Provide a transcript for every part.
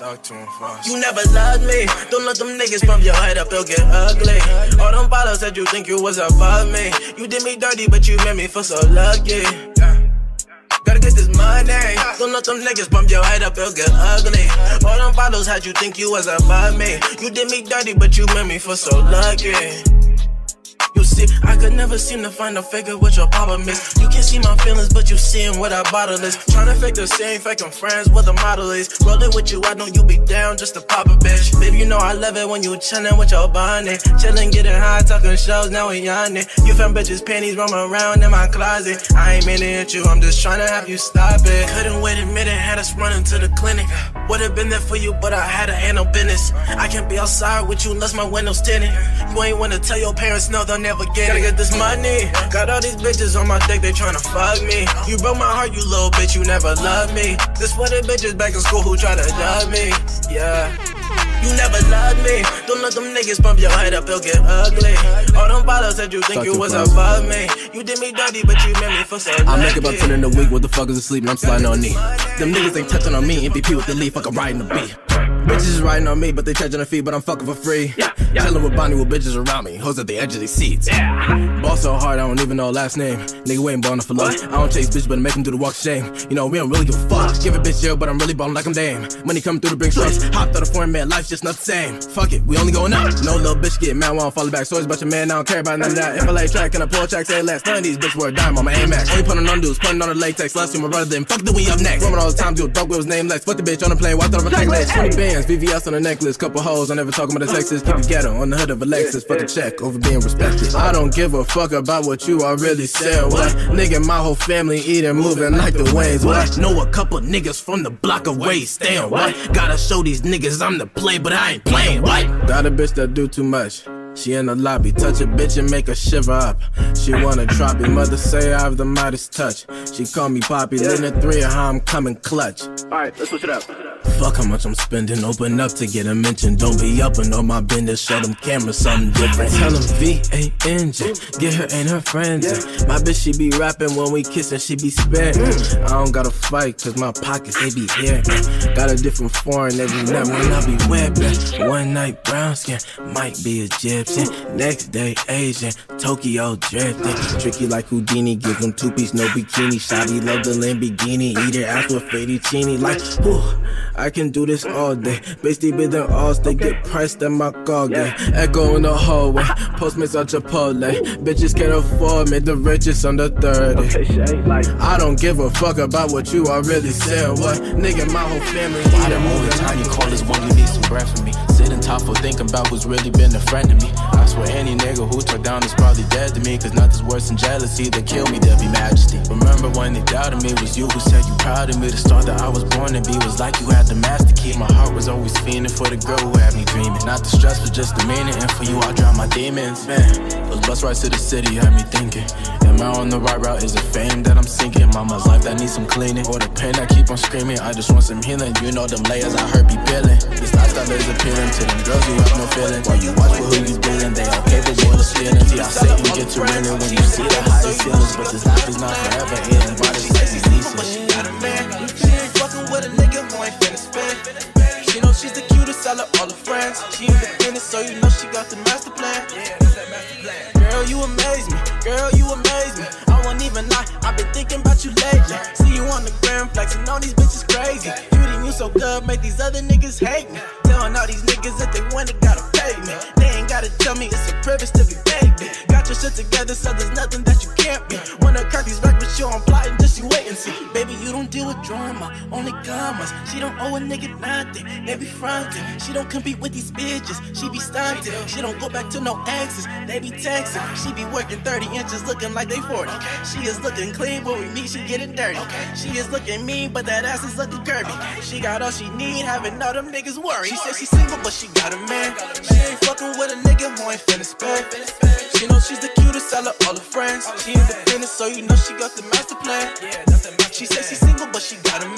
talk to him first. You never loved me. Don't let them niggas pump your head up, it'll get ugly. All them bottles said you think you was above me. You did me dirty, but you made me feel so lucky. Gotta get this money. Don't let them niggas pump your head up, it'll get ugly. All them bottles had you think you was above me. You did me dirty, but you made me feel so lucky. You see, I could never seem to find a figure what your problem is. You can't see my feelings, but you seeing what I bottle is. Tryna fake the same, faking friends with a model is. Rolling with you, I know you be down just to pop a bitch. Baby, you know I love it when you chillin' with your bunny. Chillin', getting high, talking shows, now we yawning. You found bitches' panties roaming around in my closet. I ain't mean to hit you, I'm just tryna have you stop it. Couldn't wait a minute, had us running to the clinic. Would've been there for you, but I had to handle business. I can't be outside with you unless my window's tinted. You ain't wanna tell your parents, no, they'll never get it. Gotta get this money. Got all these bitches on my dick, they tryna fuck me. You broke my heart, you little bitch, you never loved me. This for the bitches back in school who try to love me. Yeah. You never loved me. Don't let them niggas pump your head up, it'll get ugly. All them bottles said you think you was above me. You did me dirty, but you made me feel so lucky. I make about 10 in a week, what the fuck is asleep and I'm sliding on knee. Them niggas ain't touching on me, MVP with the leaf, like I'm riding the beat. Bitches is riding on me, but they charging a fee, but I'm fucking for free. Chillin' with Bonnie with bitches around me, hoes at the edge of these seats. Ball so hard, I don't even know last name. Nigga, we ain't ballin' for love. I don't chase bitch, but I make him do the walk of shame. You know, we don't really give a fuck. Give a bitch jail, but I'm really ballin' like I'm Dame. Money come through to bring stress. Hopped out of foreign man, life's just not the same. Fuck it, we only going up. No little bitch get mad, won't follow back. Stories about your man, I don't care about none of that. If I lay track and I pull tracks, say last. None of these bitches were a dime on my Amex. Only putting on dudes, putting on the latex. Last year my brother didn't fuck, then we up next. Roaming all the time, do a dope with his name Lex. Fuck the bitch on the plane, walked out of a necklace. 20 bands, VVS on the necklace. Couple hoes, I never talk about the Texas. Keep it ghetto on the hood of a Lexus. Fuck a check over being respected. I don't give a fuck about what you already said. What? Nigga, my whole family eating, moving like the Waynes. What? Know a couple niggas from the block away, staying. What? Gotta show these niggas I'm the play, but I ain't playing. What? Got a bitch that do too much. She in the lobby, touch a bitch and make her shiver up. She wanna drop me, mother say I have the modest touch. She call me Poppy, Lena 3 of how I'm coming clutch. Alright, let's switch it up. Fuck how much I'm spending, open up to get a mention. Don't be up and on my business, show them cameras something different. Tell them V-A-N-J, get her and her friends. My bitch, she be rapping when we kissin', she be spittin'. I don't gotta fight, cause my pockets, they be here. Got a different foreign every night when I be whippin'. One night brown skin, might be Egyptian. Next day Asian, Tokyo drifting. Tricky like Houdini, give them two-piece, no bikini. Shawty love the Lamborghini, eat her ass with fettuccine. Like, whew, I can do this all day. Bass deeper than all, they get priced at my car game. Echo in the hallway, Postmates on Chipotle. Bitches can't afford me, the richest under 30. I don't give a fuck about what you already said. What? Nigga, my whole family eat a movie. Time you call this one, you need some breath from me. Sitting top for thinking about who's really been a friend to me. I swear any nigga who talk down is probably dead to me. Cause nothing's worse than jealousy, they kill me, there'll be majesty. Remember when they doubted me, was you who said you proud of me. The star that I was born to be was like you had the master key. My heart was always fiending for the girl who had me dreaming. Not the stress, but just the meaning. And for you, I'll drown my demons. Man, those bus rides to the city had me thinking, am I on the right route? Is it fame that I'm sinking? Mama's life that needs some cleaning, or the pain that keep on screaming? I just want some healing. You know them layers I heard be peeling. This lifestyle is appealing to them girls who have no feeling. While you watch for who you dealing, they all capable of stealing. See, I say you get to winning when you see the highest ceilings. But this life is not forever. It ain't body like these leases. But she got a man. She ain't fucking with a nigga who ain't finna spend. She know she's the cutest out of all her friends. She independent, so you know she got the master plan. Girl, you amaze me. Girl, you amaze me. I won't even lie, I've been thinking about you lately. See you on the gram flexing on these bitches crazy. Treating you so good, make these other niggas hate me. Telling all these niggas that they want it, gotta pay me. They ain't gotta tell me it's a privilege to be baby. Got your shit together, so there's nothing that you can't be. Wanna cut these back with you, I'm plotting, just you wait and see. Baby, you don't deal with drama, only commas. She don't owe a nigga nothing, they be frontin'. She don't compete with these bitches, she be stunted. She don't go back to no exes, they be texting. She be working 30 inches, looking like they 40. She is looking clean, but we meet, she getting dirty. She is looking mean, but that ass is looking curvy. She got all she need, having all them niggas worry. She said she's single, but she got a man. She ain't fucking with a nigga who ain't finna spend. She know she's the cutest out of all her friends. She independent, so you know she got the master plan. She said she's single, but she got a man.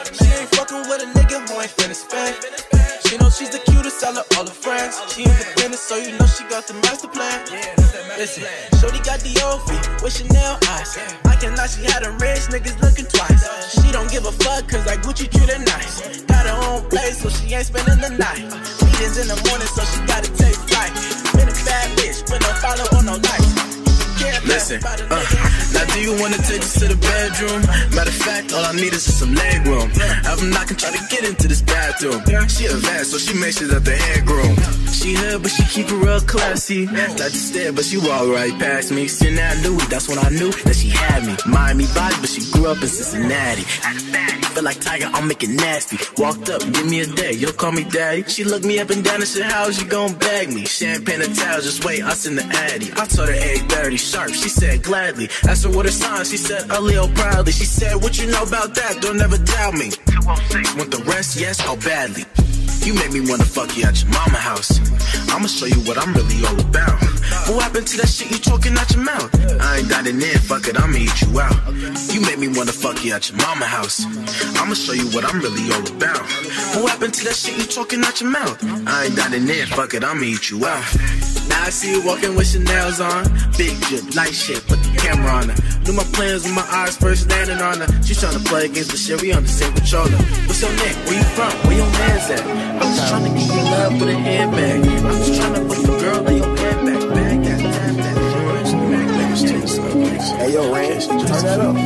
She ain't fucking with a nigga who ain't finna spend. She know she's the cutest out of all her friends. She independent, so you know she got the master plan. Listen, shorty got the old feet with Chanel eyes. I cannot, she had them rich niggas looking twice. She don't give a fuck, cause like Gucci treat her nice. Got her own place, so she ain't spending the night. Meetings in the morning, so she gotta take flight. Been a bad bitch, with no follow or no lights. Listen, now do you wanna take this to the bedroom? Matter of fact, all I need is just some leg room. Have them knocking, try to get into this bathroom. She advanced, so she makes sure that the head groom. She hood, but she keep it real classy. Not just there, but she walk right past me. Sitting that Louis, that's when I knew that she had me. Miami body, but she grew up in Cincinnati. Feel like Tiger, I'll make it nasty. Walked up, give me a day, you'll call me daddy. She looked me up and down and said, how's you gon' bag me? Champagne and towels, just wait, I'll send the addy. I told her 8:30 sharp, she said gladly. Asked her what her sign, she said a Leo proudly. She said, what you know about that? Don't ever doubt me. 206. Want the rest? Yes, how badly? You make me wanna fuck you at your mama house. I'ma show you what I'm really all about. What happened to that shit you talking out your mouth? I ain't dining in, fuck it, I'ma eat you out. You make me wanna fuck you at your mama house. I'ma show you what I'm really all about. What happened to that shit you talking out your mouth? I ain't dining in, fuck it, I'ma eat you out. Now I see you walking with Chanel's on. Big drip, light shit, put the camera on her. Do my plans with my eyes first landing on her. She's trying to play against the shit, we on the same controller. What's your name? Where you from? Where your man's at? I'm just trying to give you love with a handbag. I'm just trying to put the girl on your head back. Hey yo, Ranch, turn that up.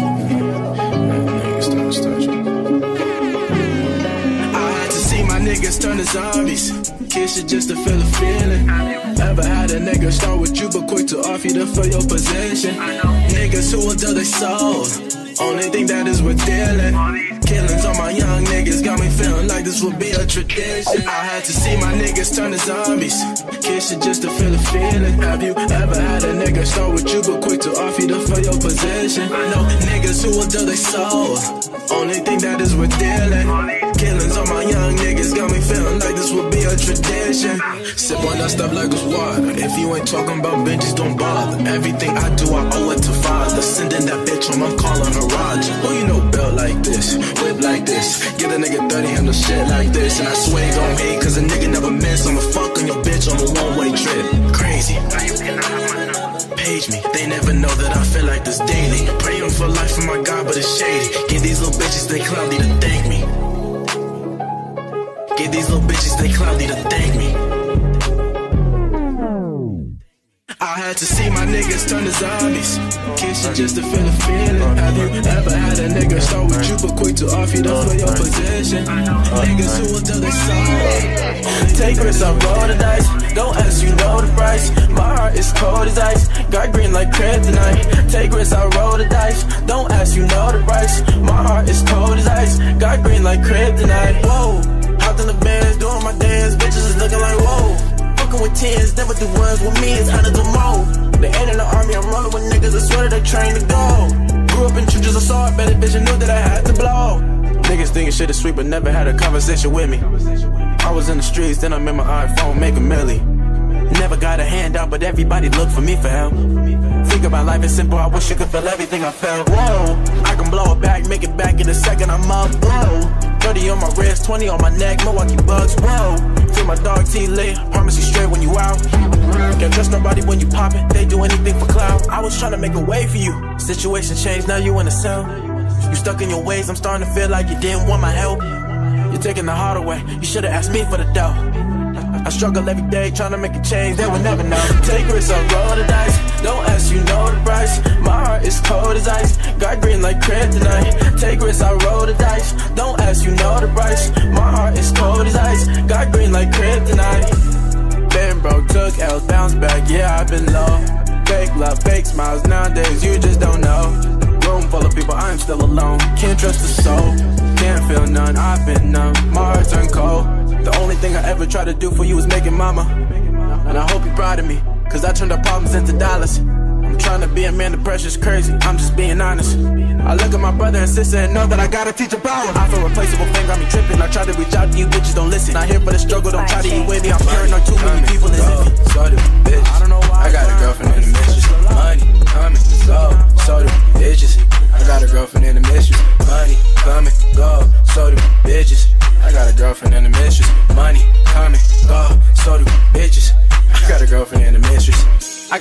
I had to see my niggas turn to zombies. Kiss it just to feel the feeling. Ever had a nigga start with you but quick to off you to fill your position? Niggas who will do their soul, only thing that is worth dealing. Killings on my young niggas got me feeling like this would be a tradition. I had to see my niggas turn to zombies. Kiss it just to feel the feeling. Have you ever had a nigga start with you but quick to off you to fill your position? I know niggas who will do their soul, only thing that is worth dealing. Killings on my young niggas got me feeling like this would be a tradition. Sip on that stuff like it's water. If you ain't talking about bitches, don't bother. Everything I do, I owe it to father. Sending that bitch on, I'm calling her Roger. Who you know built like this, whip like this. Get a nigga 30, handle shit like this. And I swear you gon' hate, cause a nigga never miss. I'ma fuck on your bitch on a one-way trip. Crazy. Page me, they never know that I feel like this daily. Praying for life from my God, but it's shady. Give these little bitches, they cloudy to thank me. Give these little bitches, they cloudy to thank me. I had to see my niggas turn to zombies. Kiss you just to feel the feeling. Have you ever had a nigga start with you but quick to off you to fill your position? Niggas who will do their soul. Take risks, I roll the dice. Don't ask, you know the price. My heart is cold as ice. Got green like kryptonite. Take risks, I roll the dice. Don't ask, you know the price. My heart is cold as ice. Got green like kryptonite. Whoa. Hopped in the bands, doing my dance. Bitches is looking like whoa. Fucking with tens, never do ones with me. It's hundreds or more. They ain't in the army, I'm rolling with niggas. I swear that they trained to go. Grew up in churches, I saw it, better bitch, I knew that I had to blow. Niggas thinking shit is sweet, but never had a conversation with me. I was in the streets, then I'm in my iPhone, make a milli. Never got a handout, but everybody look for me for help. Think about life is simple, I wish you could feel everything I felt. Whoa, I can blow it back, make it back in a second, I'm up, whoa. 30 on my wrist, 20 on my neck, Milwaukee Bucks, whoa. Feel my dog T-Lit, promise you straight when you out. Can't trust nobody when you poppin', they do anything for clout. I was trying to make a way for you, situation changed, now you in the cell. You stuck in your ways, I'm starting to feel like you didn't want my help. You're taking the heart away, you should've asked me for the dough. I struggle every day trying to make a change, they will never know. Take risks, I roll the dice. Don't ask, you know the price. My heart is cold as ice. Got green like kryptonite. Take risks, I roll the dice. Don't ask, you know the price. My heart is cold as ice. Got green like kryptonite. Been broke, took L's, bounced back, yeah, I've been low. Fake love, fake smiles, nowadays you just don't know. Room full of people, I'm still alone. Can't trust the soul, can't feel none, I've been numb. My heart turned cold. The only thing I ever tried to do for you was make it mama. And I hope you're proud of me, cause I turned our problems into dollars. I'm trying to be a man, the pressure's crazy, I'm just being honest. I look at my brother and sister and know that I gotta teach a power. I feel replaceable, thing got me tripping. I try to reach out to you, bitches don't listen. Not here for the struggle, don't try to eat with me. I'm paranoid, too many people is in me. So do bitches. I don't know why I got a girlfriend in the mistress. Money coming, go, so do bitches. I got a girlfriend in the mistress. Money coming, go, so do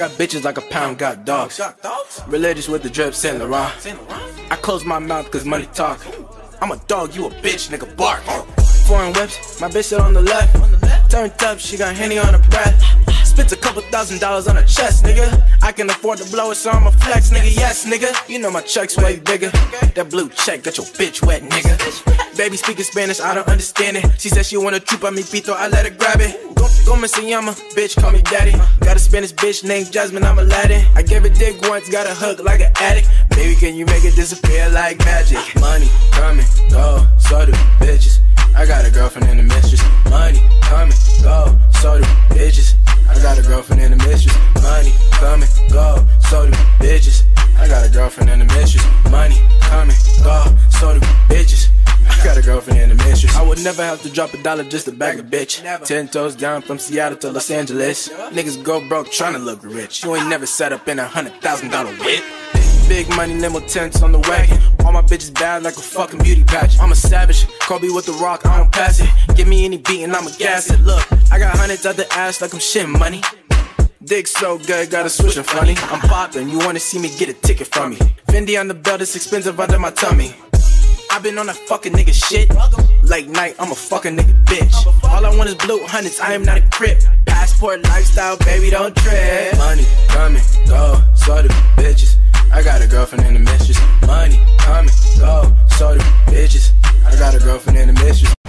got bitches like a pound, got dogs. Religious with the drip, Saint Laurent. I close my mouth cause money talk. I'm a dog, you a bitch, nigga, bark. Foreign whips, my bitch sit on the left. Turned up, she got Henny on her breath. Spent a couple $1,000s on her chest, nigga. I can afford to blow it, so I'm a flex, nigga. Yes, nigga. You know my check's way bigger. That blue check got your bitch wet, nigga. Baby speaking Spanish, I don't understand it. She said she wanna troop on me, pito, I let her grab it. Go Missiyama, bitch, call me daddy. Got a Spanish bitch named Jasmine, I'm Aladdin. I gave her dick once, got a hook like an addict. Baby, can you make it disappear like magic? Money coming, go, so do bitches. I got a girlfriend and a mistress. Money coming, go, so do bitches. I got a girlfriend and a mistress. Money coming, go, so do bitches. I got a girlfriend and a mistress. Money coming, go, so do bitches. I got a girlfriend and a mistress. I would never have to drop $1 just to bag a bitch. 10 toes down from Seattle to Los Angeles. Niggas go broke tryna look rich. You ain't never sat up in a $100,000 whip. Big money, limo tents on the wagon. All my bitches bad like a fucking beauty patch. I'm a savage, Kobe with the rock, I don't pass it. Give me any beat and I'ma gas it. Look, I got hundreds out the ass like I'm shit money. Dick so good, gotta switch it funny. I'm poppin', you wanna see me, get a ticket from me. Fendi on the belt, it's expensive under my tummy. I been on that fucking nigga shit. Late night, I'm a fucking nigga bitch. All I want is blue hundreds, I am not a crip. Passport lifestyle, baby, don't trip. Money coming, go, so do bitches. I got a girlfriend and a mistress. Money coming, go, so do bitches. I got a girlfriend and a mistress.